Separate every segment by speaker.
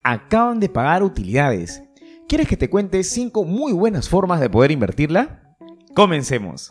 Speaker 1: acaban de pagar utilidades. ¿Quieres que te cuente 5 muy buenas formas de poder invertirla? ¡Comencemos!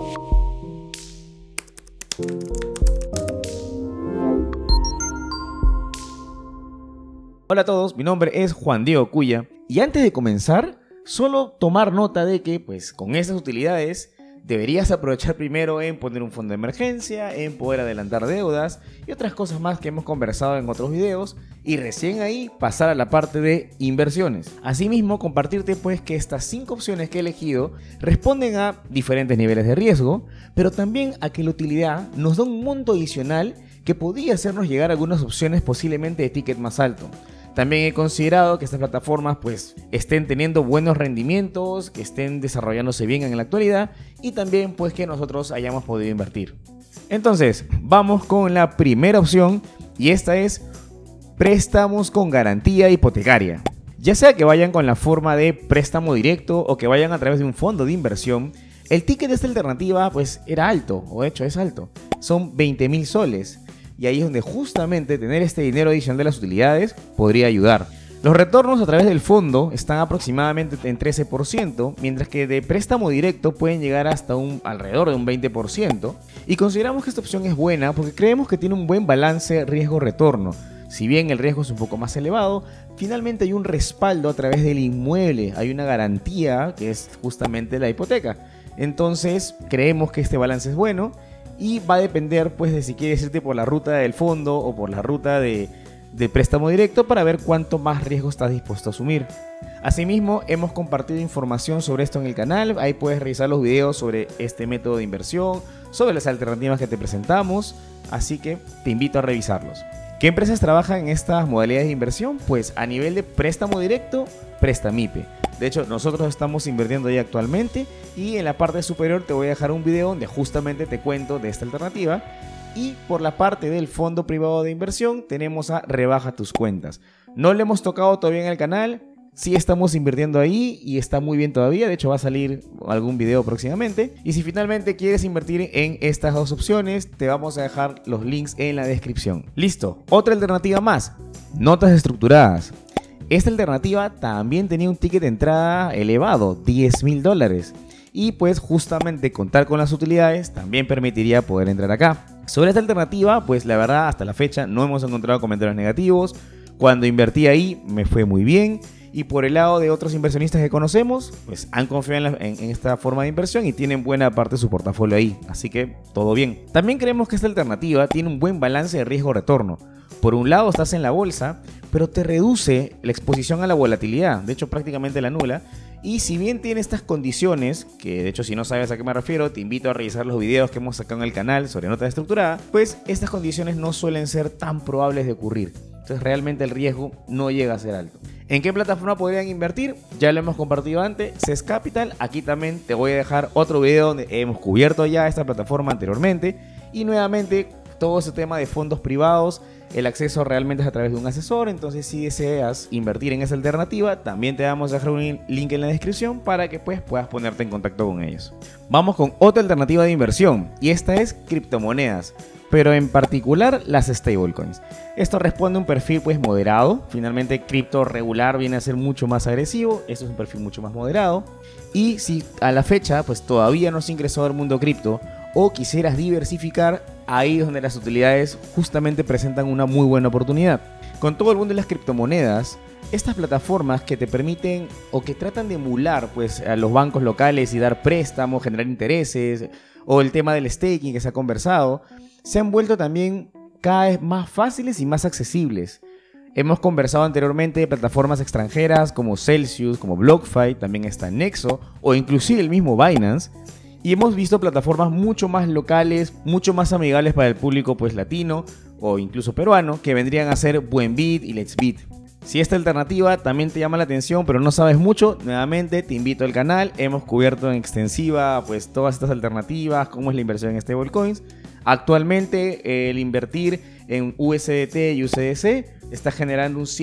Speaker 1: Hola a todos, mi nombre es Juan Diego Cuya y antes de comenzar, solo tomar nota de que con esas utilidades deberías aprovechar primero en poner un fondo de emergencia, en poder adelantar deudas y otras cosas más que hemos conversado en otros videos y recién ahí pasar a la parte de inversiones. Asimismo, compartirte que estas 5 opciones que he elegido responden a diferentes niveles de riesgo, pero también a que la utilidad nos da un monto adicional que podría hacernos llegar a algunas opciones posiblemente de ticket más alto. También he considerado que estas plataformas estén teniendo buenos rendimientos, que estén desarrollándose bien en la actualidad y también que nosotros hayamos podido invertir. Entonces, vamos con la primera opción y esta es préstamos con garantía hipotecaria. Ya sea que vayan con la forma de préstamo directo o que vayan a través de un fondo de inversión, el ticket de esta alternativa era alto, o de hecho es alto, son 20.000 soles. Y ahí es donde justamente tener este dinero adicional de las utilidades podría ayudar. Los retornos a través del fondo están aproximadamente en 13%, mientras que de préstamo directo pueden llegar hasta alrededor de un 20%. Y consideramos que esta opción es buena porque creemos que tiene un buen balance riesgo-retorno. Si bien el riesgo es un poco más elevado, finalmente hay un respaldo a través del inmueble, hay una garantía que es justamente la hipoteca. Entonces creemos que este balance es bueno. Y va a depender de si quieres irte por la ruta del fondo o por la ruta de préstamo directo para ver cuánto más riesgo estás dispuesto a asumir. Asimismo, hemos compartido información sobre esto en el canal. Ahí puedes revisar los videos sobre este método de inversión, sobre las alternativas que te presentamos. Así que te invito a revisarlos. ¿Qué empresas trabajan en estas modalidades de inversión? A nivel de préstamo directo, Prestamipe. De hecho, nosotros estamos invirtiendo ahí actualmente y en la parte superior te voy a dejar un video donde justamente te cuento de esta alternativa. Y por la parte del fondo privado de inversión tenemos a Rebaja tus cuentas. No le hemos tocado todavía en el canal, sí estamos invirtiendo ahí y está muy bien todavía. De hecho va a salir algún video próximamente. Y si finalmente quieres invertir en estas dos opciones, te vamos a dejar los links en la descripción. Listo, otra alternativa más, notas estructuradas. Esta alternativa también tenía un ticket de entrada elevado, $10.000. Y justamente contar con las utilidades también permitiría poder entrar acá. Sobre esta alternativa, la verdad hasta la fecha no hemos encontrado comentarios negativos. Cuando invertí ahí me fue muy bien. Y por el lado de otros inversionistas que conocemos, han confiado en esta forma de inversión y tienen buena parte de su portafolio ahí. Así que todo bien. También creemos que esta alternativa tiene un buen balance de riesgo-retorno. Por un lado estás en la bolsa, pero te reduce la exposición a la volatilidad, de hecho prácticamente la nula. Y si bien tiene estas condiciones, que de hecho si no sabes a qué me refiero, te invito a revisar los videos que hemos sacado en el canal sobre nota estructurada, estas condiciones no suelen ser tan probables de ocurrir. Entonces realmente el riesgo no llega a ser alto. ¿En qué plataforma podrían invertir? Ya lo hemos compartido antes, CES Capital. Aquí también te voy a dejar otro video donde hemos cubierto ya esta plataforma anteriormente. Y nuevamente todo ese tema de fondos privados, el acceso realmente es a través de un asesor. Entonces si deseas invertir en esa alternativa, también te vamos a dejar un link en la descripción para que puedas ponerte en contacto con ellos. Vamos con otra alternativa de inversión y esta es criptomonedas, pero en particular las stablecoins. Esto responde a un perfil moderado. Finalmente cripto regular viene a ser mucho más agresivo, esto es un perfil mucho más moderado. Y si a la fecha todavía no has ingresado al mundo cripto o quisieras diversificar, ahí es donde las utilidades justamente presentan una muy buena oportunidad. Con todo el mundo de las criptomonedas, estas plataformas que te permiten o que tratan de emular a los bancos locales y dar préstamos, generar intereses, o el tema del staking que se ha conversado, se han vuelto también cada vez más fáciles y más accesibles. Hemos conversado anteriormente de plataformas extranjeras como Celsius, como BlockFi, también está Nexo o inclusive el mismo Binance. Y hemos visto plataformas mucho más locales, mucho más amigables para el público latino o incluso peruano, que vendrían a ser Buenbit y Let's Bit. Si esta alternativa también te llama la atención pero no sabes mucho, nuevamente te invito al canal. Hemos cubierto en extensiva todas estas alternativas, cómo es la inversión en stablecoins. Actualmente el invertir en USDT y USDC está generando un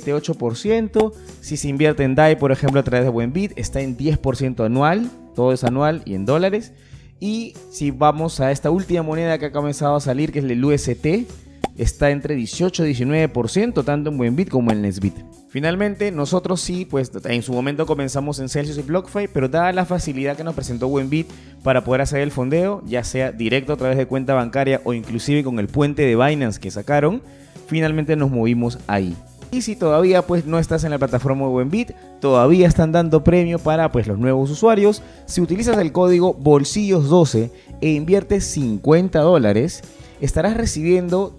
Speaker 1: 7-8%. Si se invierte en DAI, por ejemplo, a través de Buenbit, está en 10% anual. Todo es anual y en dólares. Y si vamos a esta última moneda que ha comenzado a salir, que es el UST, está entre 18 y 19%, tanto en Buenbit como en Let's Bit. Finalmente, nosotros sí, pues en su momento comenzamos en Celsius y BlockFi, pero dada la facilidad que nos presentó Buenbit para poder hacer el fondeo, ya sea directo a través de cuenta bancaria o inclusive con el puente de Binance que sacaron, finalmente nos movimos ahí. Y si todavía pues no estás en la plataforma de Buenbit, todavía están dando premio para pues los nuevos usuarios. Si utilizas el código bolsillos12 e inviertes $50, estarás recibiendo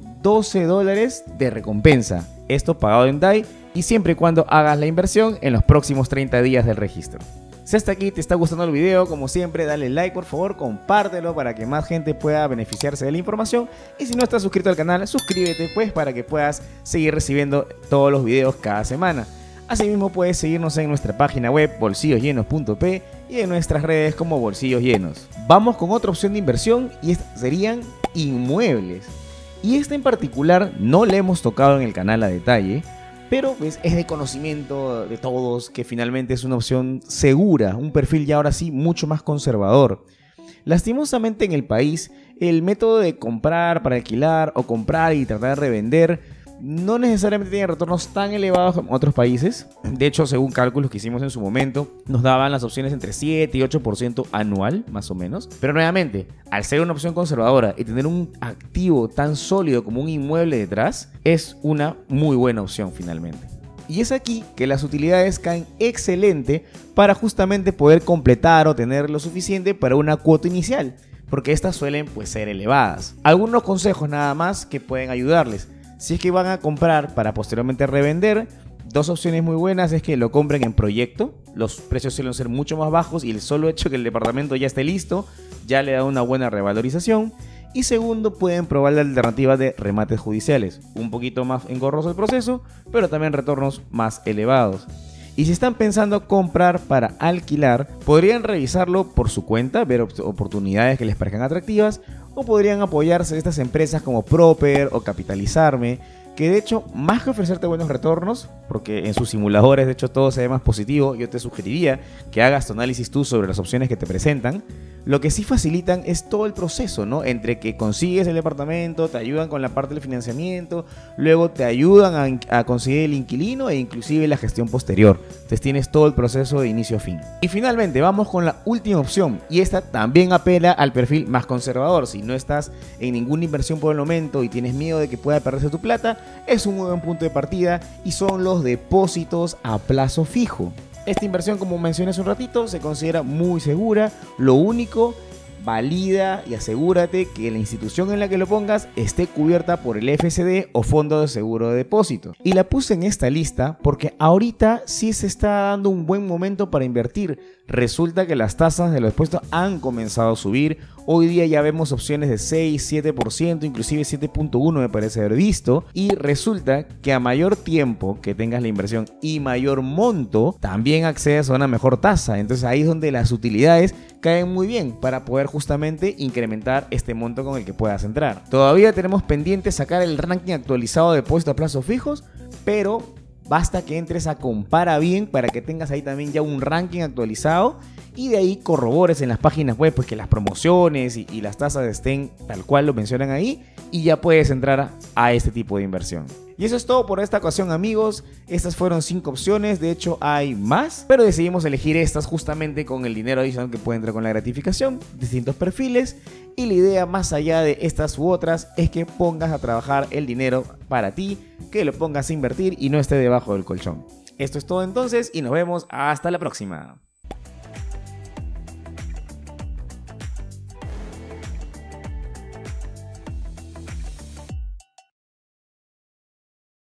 Speaker 1: $12 de recompensa. Esto pagado en DAI y siempre y cuando hagas la inversión en los próximos 30 días del registro. Si hasta aquí te está gustando el video, como siempre, dale like, por favor, compártelo para que más gente pueda beneficiarse de la información. Y si no estás suscrito al canal, suscríbete pues para que puedas seguir recibiendo todos los videos cada semana. Asimismo puedes seguirnos en nuestra página web bolsillosllenos.p y en nuestras redes como Bolsillos Llenos. Vamos con otra opción de inversión y estas serían inmuebles. Y esta en particular no la hemos tocado en el canal a detalle, pero pues es de conocimiento de todos que finalmente es una opción segura, un perfil ya ahora sí mucho más conservador. Lastimosamente en el país, el método de comprar para alquilar o comprar y tratar de revender no necesariamente tiene retornos tan elevados como otros países. De hecho, según cálculos que hicimos en su momento, nos daban las opciones entre 7 y 8% anual, más o menos. Pero nuevamente, al ser una opción conservadora y tener un activo tan sólido como un inmueble detrás, es una muy buena opción finalmente. Y es aquí que las utilidades caen excelente para justamente poder completar o tener lo suficiente para una cuota inicial, porque estas suelen pues ser elevadas. Algunos consejos nada más que pueden ayudarles. Si es que van a comprar para posteriormente revender, dos opciones muy buenas es que lo compren en proyecto. Los precios suelen ser mucho más bajos y el solo hecho que el departamento ya esté listo ya le da una buena revalorización. Y segundo, pueden probar la alternativa de remates judiciales. Un poquito más engorroso el proceso, pero también retornos más elevados. Y si están pensando comprar para alquilar, podrían revisarlo por su cuenta, ver oportunidades que les parezcan atractivas, o podrían apoyarse de estas empresas como Proper o Capitalizarme, que de hecho, más que ofrecerte buenos retornos, porque en sus simuladores de hecho todo se ve más positivo, yo te sugeriría que hagas tu análisis tú sobre las opciones que te presentan. Lo que sí facilitan es todo el proceso, ¿no? Entre que consigues el departamento, te ayudan con la parte del financiamiento, luego te ayudan a conseguir el inquilino e inclusive la gestión posterior. Entonces tienes todo el proceso de inicio a fin. Y finalmente vamos con la última opción, y esta también apela al perfil más conservador. Si no estás en ninguna inversión por el momento y tienes miedo de que pueda perderse tu plata, es un muy buen punto de partida y son los depósitos a plazo fijo. Esta inversión, como mencioné hace un ratito, se considera muy segura. Lo único, valida y asegúrate que la institución en la que lo pongas esté cubierta por el FSD o Fondo de Seguro de Depósito. Y la puse en esta lista porque ahorita sí se está dando un buen momento para invertir. Resulta que las tasas de los depósitos han comenzado a subir. Hoy día ya vemos opciones de 6, 7%, inclusive 7.1 me parece haber visto. Y resulta que a mayor tiempo que tengas la inversión y mayor monto, también accedes a una mejor tasa. Entonces ahí es donde las utilidades caen muy bien para poder justamente incrementar este monto con el que puedas entrar. Todavía tenemos pendiente sacar el ranking actualizado de depósitos a plazos fijos, pero basta que entres a Compara Bien para que tengas ahí también ya un ranking actualizado y de ahí corrobores en las páginas web pues que las promociones y las tasas estén tal cual lo mencionan ahí y ya puedes entrar a este tipo de inversión. Y eso es todo por esta ocasión, amigos. Estas fueron 5 opciones, de hecho hay más, pero decidimos elegir estas justamente con el dinero adicional que puede entrar con la gratificación, distintos perfiles, y la idea más allá de estas u otras es que pongas a trabajar el dinero para ti, que lo pongas a invertir y no esté debajo del colchón. Esto es todo entonces y nos vemos hasta la próxima.